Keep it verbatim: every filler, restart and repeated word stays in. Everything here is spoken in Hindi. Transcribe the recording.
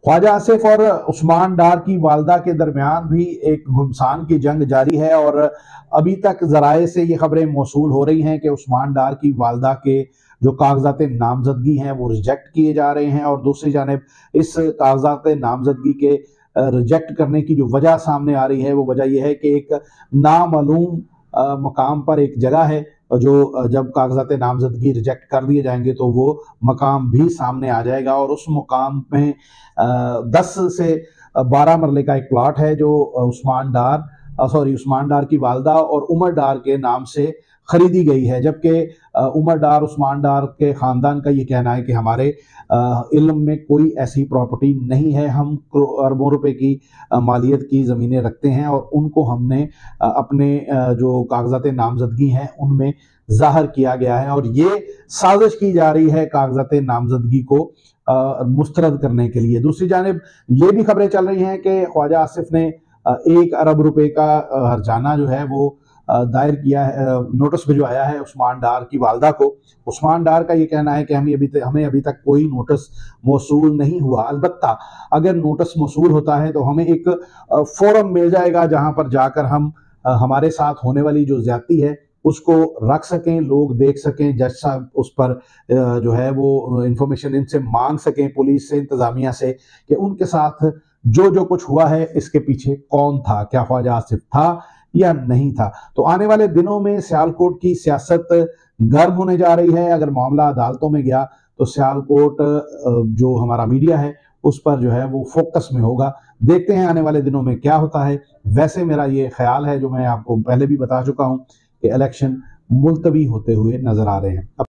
ख्वाजा आसिफ और उस्मान डार की वालदा के दरमियान भी एक घुमसान की जंग जारी है और अभी तक जराए से ये खबरें मौसूल हो रही हैं कि उस्मान डार की वालदा के जो कागजात नामजदगी हैं वो रिजेक्ट किए जा रहे हैं, और दूसरी जानिब इस कागजात नामजदगी के रिजेक्ट करने की जो वजह सामने आ रही है वो वजह यह है कि एक नामालूम मकाम पर एक जगह है जो जब कागजात नामजदगी रिजेक्ट कर दिए जाएंगे तो वो मकाम भी सामने आ जाएगा, और उस मकाम में दस से बारह मरले का एक प्लाट है जो उस्मान डार सॉरी उस्मान डार की वालदा और उमर डार के नाम से खरीदी गई है। जबकि उमर डार उस्मान डार के ख़ानदान का ये कहना है कि हमारे इल्म में कोई ऐसी प्रॉपर्टी नहीं है, हम अरबों रुपए की मालियत की ज़मीनें रखते हैं और उनको हमने अपने जो कागजात नामजदगी हैं उनमें ज़ाहिर किया गया है, और ये साजिश की जा रही है कागजात नामजदगी को मुस्तरद करने के लिए। दूसरी जानिब ये भी खबरें चल रही हैं कि ख्वाजा आसिफ ने एक अरब रुपए का हर्जाना जो है वो दायर किया है, नोटिस भिजवाया है उस्मान डार की वालदा को। उस्मान डार का ये कहना है कि हमें अभी तक हमें अभी तक कोई नोटिस मौसूल नहीं हुआ। अलबत्ता अगर नोटिस मौसूल होता है तो हमें एक फोरम मिल जाएगा जहां पर जाकर हम हमारे साथ होने वाली जो ज्यादती है उसको रख सकें, लोग देख सकें, जज साहब उस पर जो है वो इंफॉर्मेशन इनसे मांग सकें, पुलिस से, इंतजामिया से, कि उनके साथ जो जो कुछ हुआ है इसके पीछे कौन था, क्या ख्वाजा आसिफ था या नहीं था। तो आने वाले दिनों में सियालकोट की सियासत गर्म होने जा रही है। अगर मामला अदालतों में गया तो सियालकोट जो हमारा मीडिया है उस पर जो है वो फोकस में होगा। देखते हैं आने वाले दिनों में क्या होता है। वैसे मेरा ये ख्याल है, जो मैं आपको पहले भी बता चुका हूं, कि इलेक्शन मुलतवी होते हुए नजर आ रहे हैं।